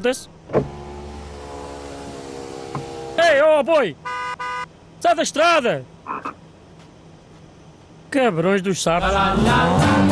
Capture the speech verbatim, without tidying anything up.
foda-se. Ei, oh boi! Sai da estrada! Cabrões dos sapos.